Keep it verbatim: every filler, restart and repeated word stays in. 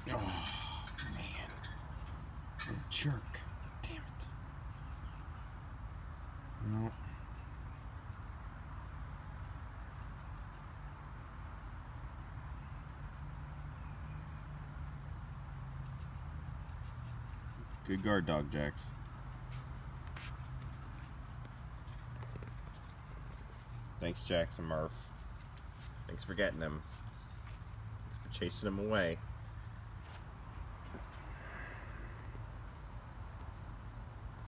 Oh, man. What a jerk. Damn it. No. Good guard dog, Jax. Thanks, Jax and Murph. Thanks for getting him. Thanks for chasing him away.